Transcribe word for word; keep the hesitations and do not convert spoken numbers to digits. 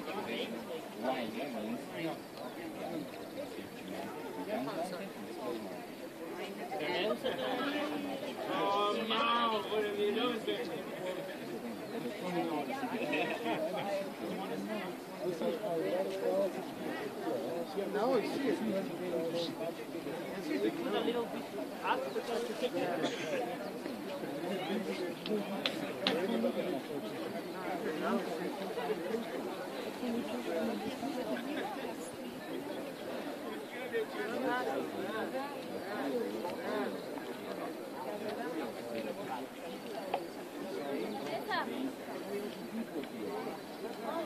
Oh, Mom, what have you done? Now I see it. Put a little bit up because to take it. Oh,